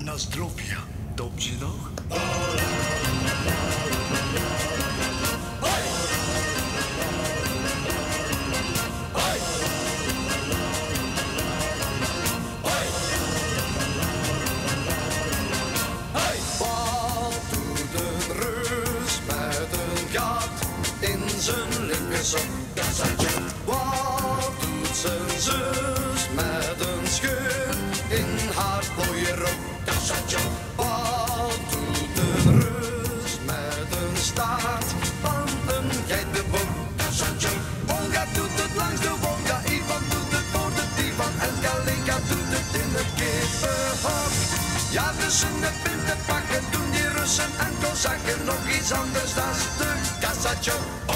Na zdrowie. Dobrze nog? Zijn linkerzak, wat doet zijn zus met een scheur in haar mooie rok? Wat doet een reus met een staart van een geitenbok? Olga doet het langs de Wolga, Ivan doet het voor de divan en Kalinka doet het in het kippenhok. Ja, tussen de pinten pakken doen die Russen en Kozakken nog iets anders dan de kassatje.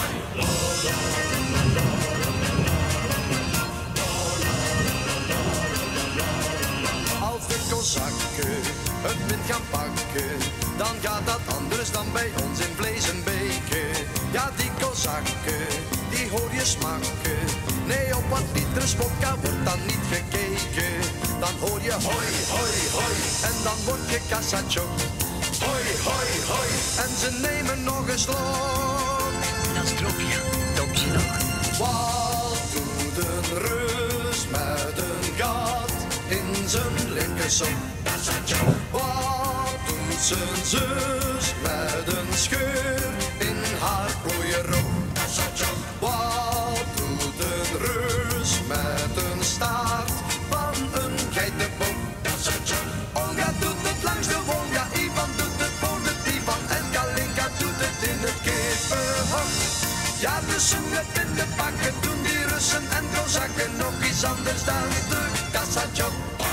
Als de Kozakken het wind gaan pakken, dan gaat dat anders dan bij ons in vlees en beken. Ja, die Kozakken, die hoor je smakken. Nee, op wat liters vodka wordt dan niet gekeken. Dan hoor je hoi, hoi, hoi, en dan word je kassatjo. Hoi, hoi, hoi, en ze nemen nog een slok. Na zdrowie. Dobrze nog? Wat doet een reus met een gat in zijn linkerzak? Wat doet zijn zus met een scheur in haar mooie rok? Wat doet een reus met een staart van een geitenbok? Olga doet het langs de Wolga, Ivan doet het voor de divan en Kalinka doet het in het kippenhok. Ja, tussen het in de pakken doen die Russen en Kozakken nog iets anders dan de kassatjok.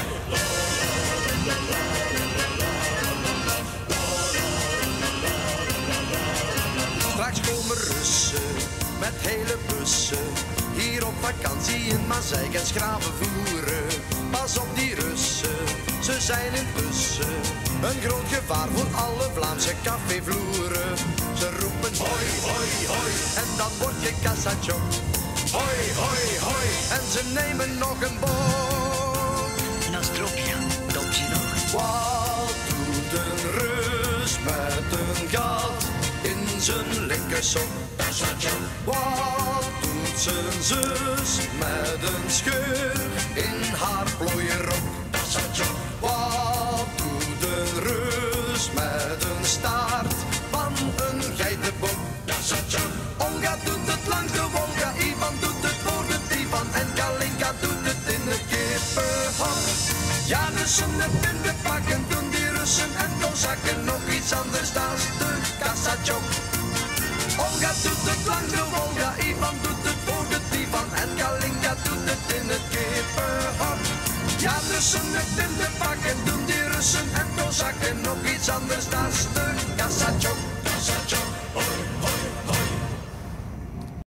Straks komen Russen met hele bussen hier op vakantie in Mazeik en Schraven voeren. Pas op die Russen, ze zijn intussen een groot gevaar voor alle Vlaamse cafévloeren. Ze roepen hoi, hoi, hoi, en dan word je kassatjok. Hoi, hoi, hoi, en ze nemen nog een bok. Na zdrowie. Dobrze nog? Wat doet een reus met een gat in zijn linkerzak? Wat doet zijn zus met een scheur in haar plooie rok? Wat doet een reus met een staart van een geitenbok? Olga doet het langs de Wolga, Ivan doet het voor de divan en Kalinka doet het in het kippenhok. Ja, tussen de pinten pakken doen die Russen en Kozakken nog iets anders dan de kassatjok. Olga doet het langs de Wolga, Ivan doet het voor de divan en Kalinka doet het in het kippenhok. Ja, tussen de pinten pakken doen die Russen en Kozakken nog iets anders dan de